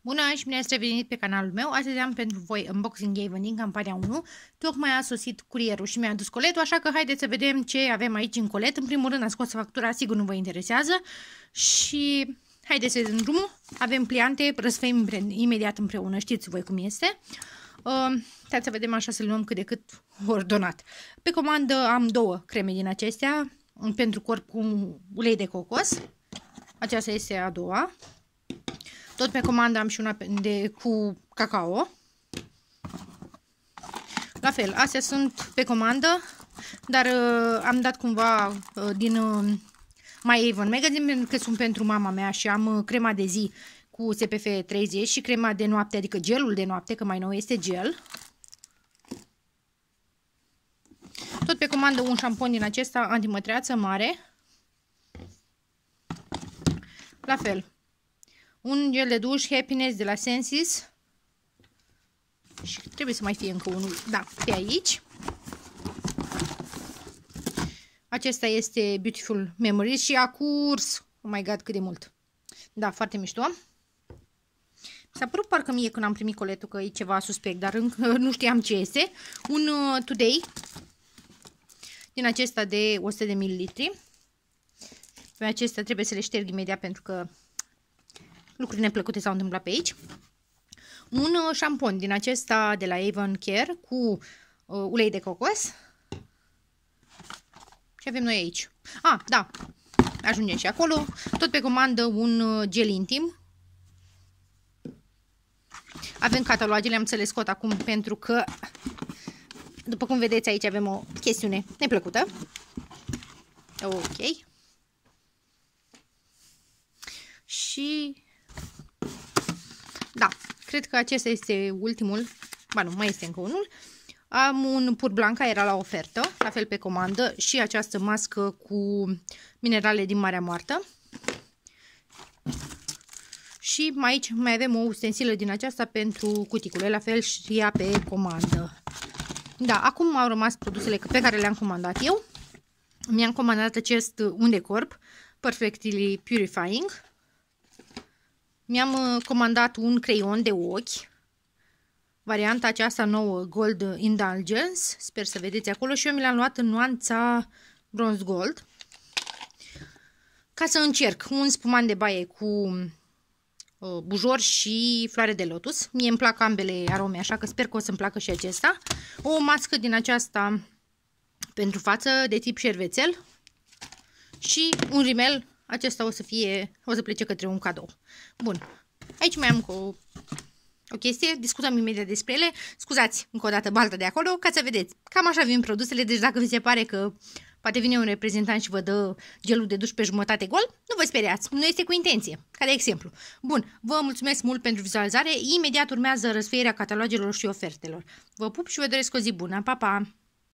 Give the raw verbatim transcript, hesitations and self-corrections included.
Bună și bine ați revenit pe canalul meu. Astăzi am pentru voi Unboxing Avon din campania unu. Tocmai a sosit curierul și mi-a adus coletul, așa că haideți să vedem ce avem aici în colet. În primul rând a scos factura, sigur nu vă interesează. Și haideți să vedem drumul. Avem pliante, răsfăim imediat împreună, știți voi cum este. Uh, Hai să vedem așa, să-l luăm cât de cât ordonat. Pe comandă am două creme din acestea, pentru corp cu ulei de cocos. Aceasta este a doua. Tot pe comandă am și una de, cu cacao. La fel, astea sunt pe comandă, dar uh, am dat cumva uh, din uh, My Avon Magazine, pentru că sunt pentru mama mea și am uh, crema de zi cu S P F treizeci și crema de noapte, adică gelul de noapte, că mai nou este gel. Tot pe comandă un șampon din acesta antimătreață mare. La fel. Un gel de duș Happiness de la Sensis. Și trebuie să mai fie încă unul. Da, pe aici. Acesta este Beautiful Memories și a curs. Oh my god, cât de mult. Da, foarte mișto. S-a părut parcă mie când am primit coletul că e ceva suspect, dar încă nu știam ce este. Un uh, Today din acesta de o sută de mililitri. Pe acestea trebuie să le șterg imediat pentru că lucruri neplăcute s-au întâmplat pe aici. Un uh, șampon din acesta de la Avon Care cu uh, ulei de cocos. Ce avem noi aici? Ah, da, ajungem și acolo. Tot pe comandă un uh, gel intim. Avem catalogele, am să le scot acum pentru că, după cum vedeți aici, avem o chestiune neplăcută. Ok. Și da, cred că acesta este ultimul. Ba nu, mai este încă unul. Am un Pur Blanca, era la ofertă, la fel pe comandă, și această mască cu minerale din Marea Moartă. Și aici mai avem o ustensilă din aceasta pentru cuticule, la fel și ea pe comandă. Da, acum au rămas produsele pe care le-am comandat eu. Mi-am comandat acest un de corp, Perfectly Purifying. Mi-am comandat un creion de ochi, varianta aceasta nouă Gold Indulgence, sper să vedeți acolo, și eu mi l-am luat în nuanța Bronze Gold. Ca să încerc un spumant de baie cu uh, bujor și floare de lotus. Mie îmi plac ambele arome, așa că sper că o să-mi placă și acesta. O mască din aceasta pentru față de tip șervețel și un rimel. Acesta o să fie, o să plece către un cadou. Bun. Aici mai am o, o chestie, discutăm imediat despre ele. Scuzați încă o dată balta de acolo, ca să vedeți. Cam așa vin produsele, deci dacă vi se pare că poate vine un reprezentant și vă dă gelul de duș pe jumătate gol, nu vă speriați, nu este cu intenție, ca de exemplu. Bun, vă mulțumesc mult pentru vizualizare. Imediat urmează răsfăirea catalogelor și ofertelor. Vă pup și vă doresc o zi bună. Pa, pa!